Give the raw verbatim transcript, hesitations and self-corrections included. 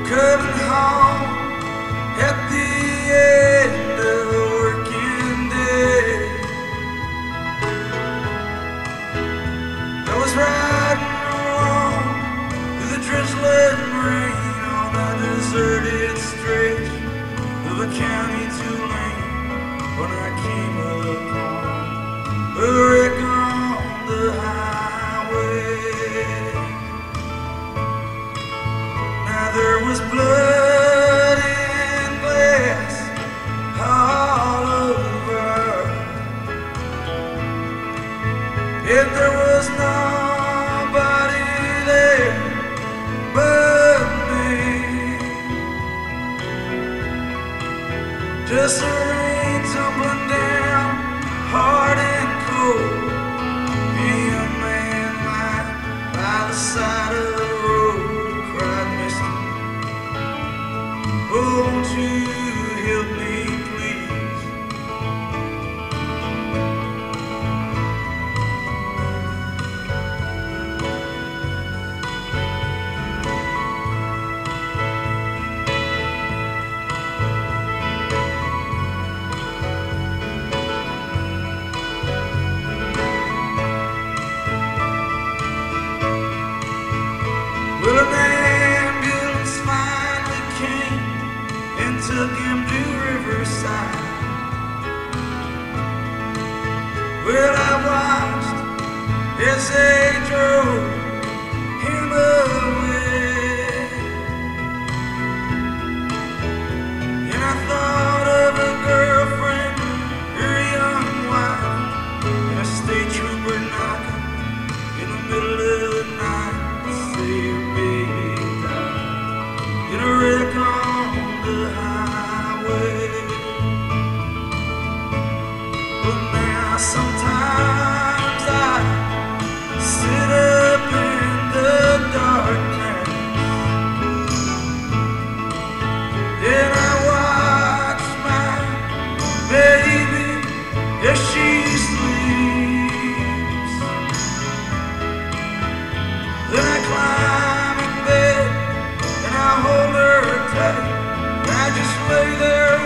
coming home at the end of the working day. I was riding along through the drizzling rain on a deserted stretch of a county too late when I came upon a wreck on the highway. Now there was blood and glass all over, yet there was nobody there but me. Just the rain tumbling down hard and cold, me a man lying by the side of the road. Won't you help me, please? Well, an ambulance finally came and took him to Riverside. Well, I watched as they drove him away, and I thought of a girlfriend, her young wife, and a state trooper knocking in the middle of the night to say her baby died in a wreck on the highway. But now sometimes I sit up in the darkness and I watch my baby as she sleeps. Then I climb in bed and I hold her tight. I just lay there